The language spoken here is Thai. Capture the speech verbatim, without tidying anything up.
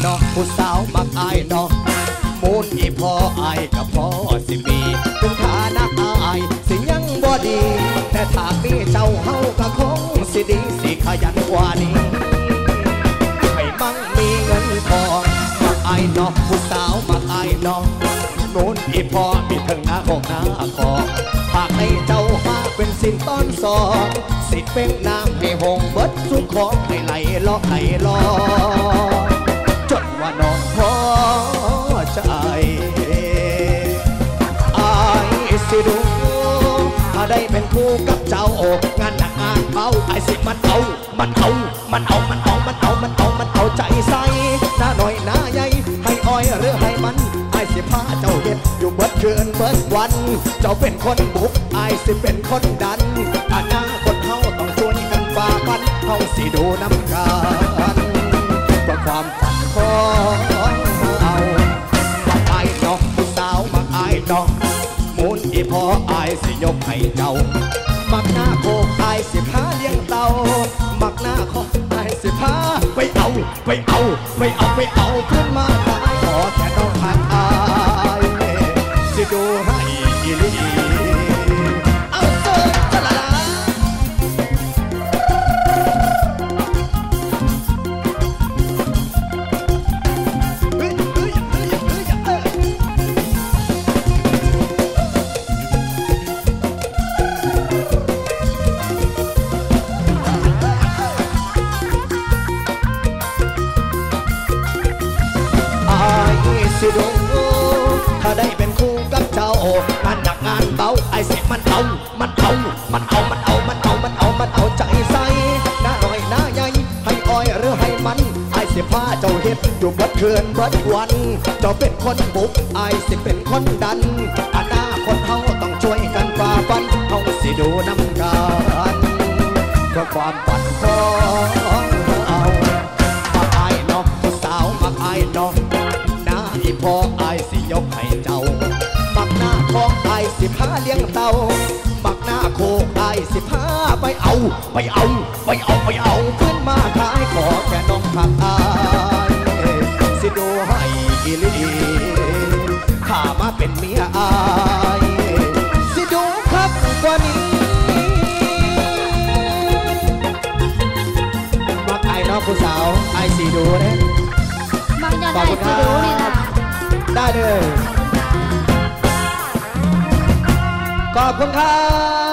น้องผู้สาวมักอายน้องมูลอีพ่ออายกับพ่อสิมีถึงฐานะอายสิยังบ่ดีแต่ถ้ามีเจ้าเฮาก็คงสิดีสิขยันกว่านี้ให้มั่งมีเงินทองมักอายน้องผู้สาวมักอายน้องมูลอีพ่อมีทั้งหน้าของหน้าคอฝากให้เจ้ามาเป็นสินต้อนสองสิเป็นน้ำให้หงเบิดสุขของให้ไหลล้อไหลล้อจนว่าน้องพอใจอายสิดูถ้าได้เป็นคู่กับเจ้างานหนักงานเบาไอ้สิมันเอามันเอามันเอามันเอามันเอามันเอามันเอาใจใส่หน้าหน่อยหน้าใหญ่ให้อ้อยหรือให้มันไอ้สิพาเจ้าเห็ดอยู่เบิดคืนเบิดวันเจ้าเป็นคนบุกไอ้สิเป็นคนดันอนาคตเฮาต้องช่วยกันฝ่าฟันเฮาสิดูน้ำกันเพื่อความฝันของเอามาไอ้น้องผู้สาวมาไอ้น้องมูลอีพ่อไอ้สิยกให้เจ้ามักหน้าโคกไอ้สิพาเลี้ยงเต่ามักหน้าโคกไอ้สิพาไปเอาไปเอาไปเอาไปเอาขึ้นมาขายขอแค่น้องหักอายสิดูให้อีลีเอาเสิร์ฟละละสิดูถ้าได้เป็นคู่กับเจ้างานหนักงานเบาไอ้สิมันเอามันเอามันเอามันเอามันเอามันเอามันเอาใจใส่หน้าหน่อยหน้าใหญ่ให้อ้อยหรือให้มันไอ้สิพาเจ้าเฮ็ดอยู่เบิดคืนเบิดวันเจ้าเป็นคนบุกไอ้สิเป็นคนดันอนาคตเฮาต้องช่วยกันฝ่าฟันเฮาสิดูน้ำกันเพื่อความฝันของเอามาไอ้น้องผู้สาวมาไอ้น้องที่พ่ออายสิยกให้เจ้ามักหน้าของอายสิพาเลี้ยงเต่ามักหน้าโคกอายสิพาไปเอาไปเอาไปเอาไปเอาขึ้นมาขายขอแค่น้องผักอายสิดูให้อีลีข้ามาเป็นเมียอายสิดูครับกว่านี้มักอายน้องผู้สาวอายสิดูนะมักจะได้สิดูนี่นะได้เลยขอบคุณครับ